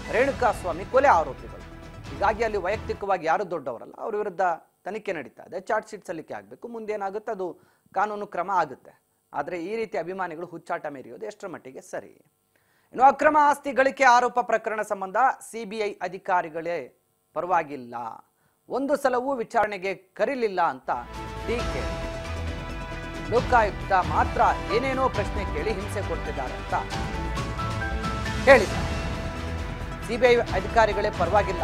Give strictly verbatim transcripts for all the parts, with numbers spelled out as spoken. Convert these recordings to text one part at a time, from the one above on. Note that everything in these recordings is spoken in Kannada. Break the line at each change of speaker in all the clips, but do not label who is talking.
ರೇಣುಕಾಸ್ವಾಮಿ ಕೊಲೆ ಆರೋಪಿಗಳು. ಹೀಗಾಗಿ ಅಲ್ಲಿ ವೈಯಕ್ತಿಕವಾಗಿ ಯಾರು ದೊಡ್ಡವರಲ್ಲ, ಅವ್ರ ವಿರುದ್ಧ ತನಿಖೆ ನಡೀತಾ ಇದೆ, ಚಾರ್ಜ್ ಶೀಟ್ ಸಲ್ಲಿಕೆ ಆಗಬೇಕು, ಮುಂದೇನಾಗುತ್ತೆ ಅದು ಕಾನೂನು ಕ್ರಮ ಆಗುತ್ತೆ. ಆದರೆ ಈ ರೀತಿ ಅಭಿಮಾನಿಗಳು ಹುಚ್ಚಾಟ ಮೆರೆಯೋದು ಎಷ್ಟರ ಮಟ್ಟಿಗೆ ಸರಿ? ಇನ್ನು ಅಕ್ರಮ ಆಸ್ತಿ ಗಳಿಕೆ ಆರೋಪ ಪ್ರಕರಣ ಸಂಬಂಧ ಸಿಬಿಐ ಅಧಿಕಾರಿಗಳೇ ಪರವಾಗಿಲ್ಲ, ಒಂದು ಸಲವೂ ವಿಚಾರಣೆಗೆ ಕರೀಲಿಲ್ಲ ಅಂತ ಟೀಕೆ. ಲೋಕಾಯುಕ್ತ ಮಾತ್ರ ಏನೇನೋ ಪ್ರಶ್ನೆ ಕೇಳಿ ಹಿಂಸೆ ಕೊಡ್ತಿದ್ದಾರೆ ಅಂತ ಹೇಳಿದ್ದಾರೆ. ಸಿಬಿಐ ಅಧಿಕಾರಿಗಳೇ ಪರವಾಗಿಲ್ಲ.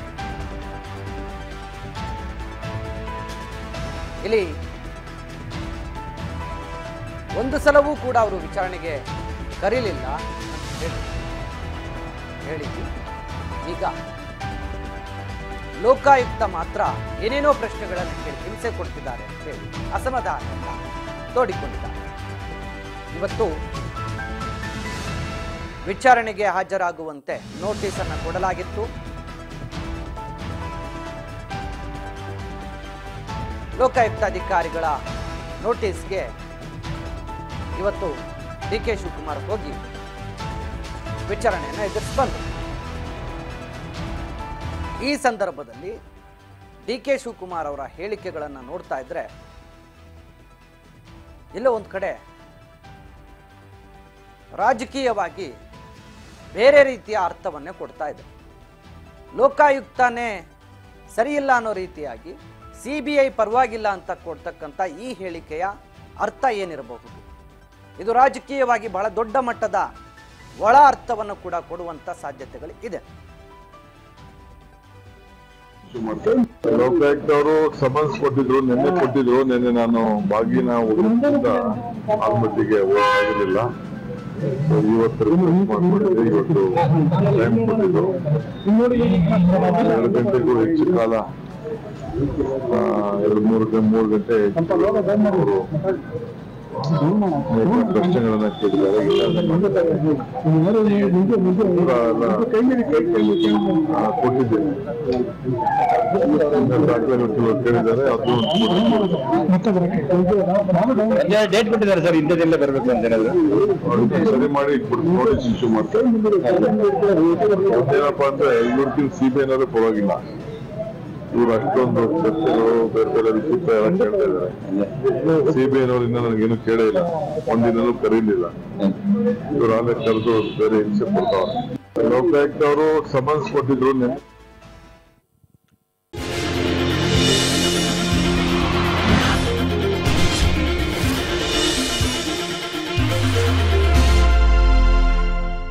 ಇಲ್ಲಿ ಒಂದು ಸಲವೂ ಕೂಡ ಅವರು ವಿಚಾರಣೆಗೆ ಕರೀಲಿಲ್ಲ ಅಂತ ಹೇಳಿ ಈಗ ಲೋಕಾಯುಕ್ತ ಮಾತ್ರ ಏನೇನೋ ಪ್ರಶ್ನೆಗಳನ್ನು ಕೇಳಿ ಹಿಂಸೆ ಕೊಡ್ತಿದ್ದಾರೆ ಅಂತ ಹೇಳಿ ಅಸಮಾಧಾನ ತೋಡಿಕೊಂಡಿದ್ದಾರೆ. ಇವತ್ತು ವಿಚಾರಣೆಗೆ ಹಾಜರಾಗುವಂತೆ ನೋಟಿಸ್ ಅನ್ನು ಕೊಡಲಾಗಿತ್ತು. ಲೋಕಾಯುಕ್ತ ಅಧಿಕಾರಿಗಳ ನೋಟಿಸ್ಗೆ ಇವತ್ತು ಡಿ ಕೆ ಶಿವಕುಮಾರ್ ಹೋಗಿ ವಿಚಾರಣೆಯನ್ನು ಎದುರಿಸಿ ಬಂದರು. ಈ ಸಂದರ್ಭದಲ್ಲಿ ಡಿ ಕೆ ಶಿವಕುಮಾರ್ ಅವರ ಹೇಳಿಕೆಗಳನ್ನು ನೋಡ್ತಾ ಇದ್ರೆ ಎಲ್ಲೋ ಒಂದು ಕಡೆ ರಾಜಕೀಯವಾಗಿ ಬೇರೆ ರೀತಿಯ ಅರ್ಥವನ್ನೇ ಕೊಡ್ತಾ ಇದೆ. ಲೋಕಾಯುಕ್ತನೇ ಸರಿಯಿಲ್ಲ ಅನ್ನೋ ರೀತಿಯಾಗಿ ಸಿಬಿಐ ಪರವಾಗಿಲ್ಲ ಅಂತ ಕೊಡ್ತಕ್ಕಂಥ ಈ ಹೇಳಿಕೆಯ ಅರ್ಥ ಏನಿರಬಹುದು? ಇದು ರಾಜಕೀಯವಾಗಿ ಬಹಳ ದೊಡ್ಡ ಮಟ್ಟದ ಒಳ ಅರ್ಥವನ್ನು ಕೂಡ ಕೊಡುವಂತ ಸಾಧ್ಯತೆಗಳು ಇದೆ.
ಲೋಕಾಯುಕ್ತ ಅವರು ಸಮನ್ಸ್ ಕೊಟ್ಟಿದ್ರು, ನಿನ್ನೆ ಕೊಟ್ಟಿದ್ರು. ನಿನ್ನೆ ನಾನು ಬಾಗಿನ ಆಲ್ಮಟ್ಟಿಗೆ ಹೋಗಿರಲಿಲ್ಲ. ಇವತ್ತು ಮಾಡ್ಕೊಂಡಿದ್ದೆ. ಇವತ್ತು ಟೈಮ್ ಕೊಟ್ಟಿದ್ರು. ಎರಡು ಗಂಟೆಗೂ ಹೆಚ್ಚು ಕಾಲ, ಎರಡು ಮೂರು ಮೂರು ಗಂಟೆ ಅವರು ಪ್ರಶ್ನೆಗಳನ್ನ ಕೇಳಿದ್ದಾರೆ. ಕೊಟ್ಟಿದ್ದೇನೆ, ಕೇಳಿದ್ದಾರೆ. ಅದು
ಡೇಟ್ ಕೊಟ್ಟಿದ್ದಾರೆ ಸರ್, ಇಂಥದ್ದೆಲ್ಲ ಬರಬೇಕು ಅಂತ ಹೇಳಿದ್ರು.
ಸರಿ ಮಾಡಿ ನೋಟಿಸ್ ಇಶ್ಯೂ ಮಾಡ್ತಾರೆ. ಏನಪ್ಪಾ ಅಂದ್ರೆ ಇವ್ರಿಗಿಂತ ಸಿಬಿಐನವರೇ ಪರವಾಗಿಲ್ಲ. ಇವ್ರು ಅಷ್ಟೊಂದು ಚರ್ಚೆಗಳು ಬೇರೆ ಬೇರೆ ವಿಚಿತ್ರ ಎಲ್ಲ ಕೇಳ್ತಾ ಇದ್ದಾರೆ. ಸಿಬಿಐನವರಿಂದ ನನಗೇನು ಕೇಳೇ ಇಲ್ಲ, ಒಂದಿನೂ ಕರೀಲಿಲ್ಲ. ಇವ್ರು ಆಮೇಲೆ ಕರೆದು ಬೇರೆ ಹಿಂಸೆ ಕೊಡ್ತಾವ್ರೆ. ಲೋಕಾಯುಕ್ತ ಅವರು ಸಮನ್ಸ್ ಕೊಟ್ಟಿದ್ರು.